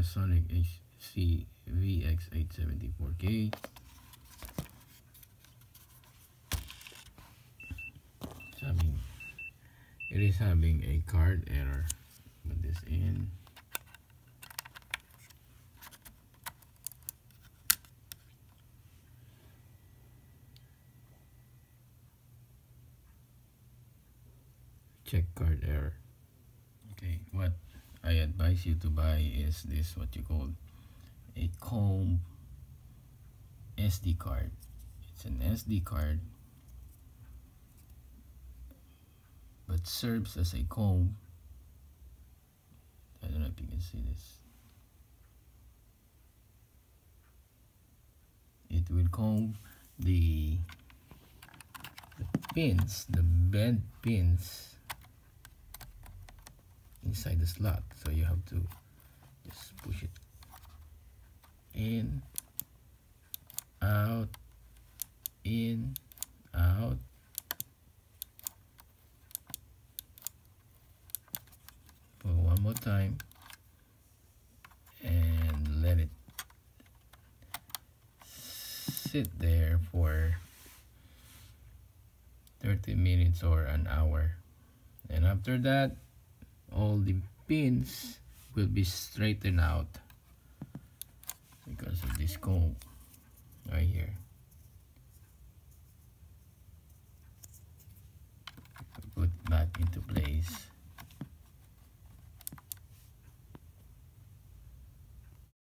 Panasonic HC VX874K. It is having a card error. Put this in. Check card error. Okay, what I advise you to buy is this, what you call a comb SD card. It's an SD card but serves as a comb. I don't know if you can see this. It will comb the pins, the bent pins inside the slot. So you have to just push it in, out, in, out. For one more time and let it sit there for 30 minutes or an hour, and after that all the pins will be straightened out because of this comb.